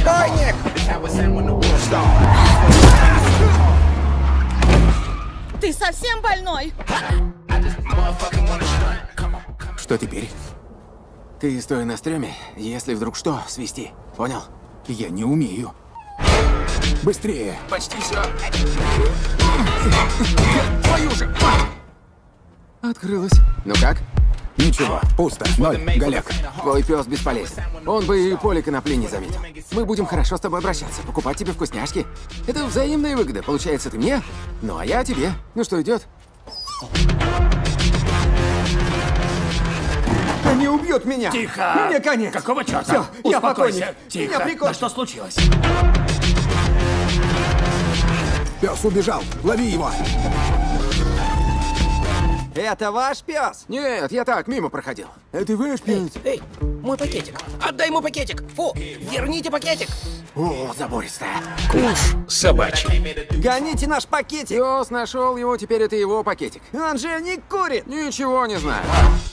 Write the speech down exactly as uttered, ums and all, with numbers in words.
покойник! Ты совсем больной? Что теперь? Ты, стоя на стреме, если вдруг что, свисти. Понял? Я не умею. Быстрее! Почти все. Твою же мать! Открылась. Ну как? Ничего, пусто, ноль, голяк. Твой пес бесполезен. Он бы и Поли конопли не заметил. Мы будем хорошо с тобой обращаться, покупать тебе вкусняшки. Это взаимная выгода. Получается, ты мне, ну а я тебе. Ну что, идет? Они убьют меня! Тихо! Мне конец! Какого черта? Все, я покойник! Тихо! Меня прикончат. Да что случилось? Пес убежал, лови его. Это ваш пес? Нет, я так, мимо проходил. Это ваш пес? Эй, мой пакетик. Отдай ему пакетик. Фу, верните пакетик. О, забористая. Куш собачий. Гоните наш пакетик! Пес нашел его, теперь это его пакетик. Он же не курит! Ничего не знаю.